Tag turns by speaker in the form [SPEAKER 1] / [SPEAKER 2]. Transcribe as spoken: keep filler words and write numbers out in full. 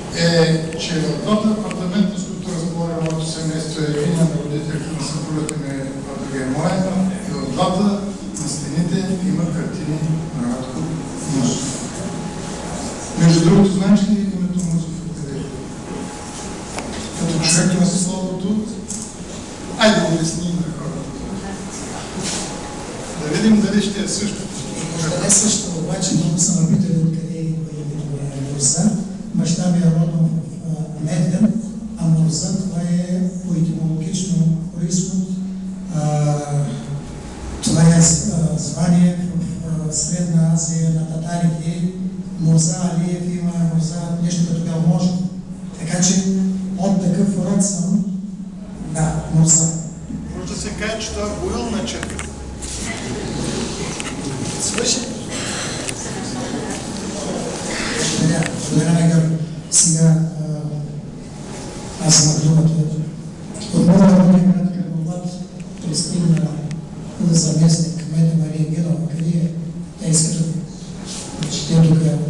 [SPEAKER 1] е, че в двата апартамента, с които разполага моето семейство, е виня на родителите на съпругата ми, а друга е моя, и в двата на стените има картини на Радко Музов. Между другото, знаеш ли името Музов къде е? Като човек на словото, айде да обясни на хората. Да видим дали ще е също.
[SPEAKER 2] Може да е също, обаче много са напитали откъде е името на Мурза. Баща ми е родом в Медвен, а Мурза това е по етимологично происход. Това е звание в Средна Азия на татарите. Мурза Алиев има Мурза, нещо като Белможа. Така че от такъв род съм, да, Мурза.
[SPEAKER 1] Може да се каже, че това е боилна черка.
[SPEAKER 2] Свърши. Благодаря, Георги. Сега аз съм думата. От моя роден град Карнобат пристигна заместник кмета Мария Генова. Къде е? Тя иска да чете тук